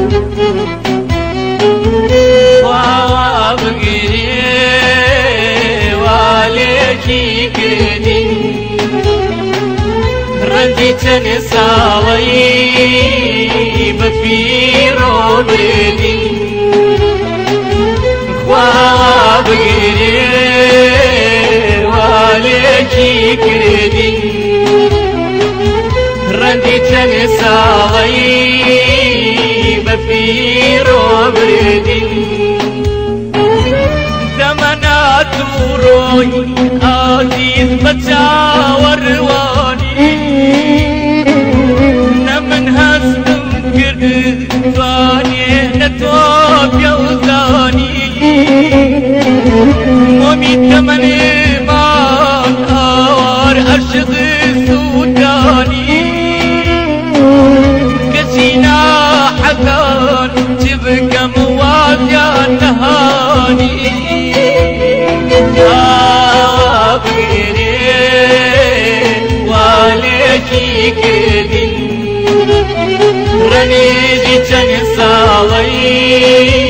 وابقري واليكي كردي ردي تنساوي بفيرو بدي وابقري واليكي كردي ردي تنساوي بفيرو بدي زمانات روي عزيز بتشاور واني نمن هستم كرد فاني نتوب يوزاني مومي تمني مان آوار أرشد سوداني كسينا حزان تبقى موازيا نهاني وابقري واليكي كردي رنيدي تنساوي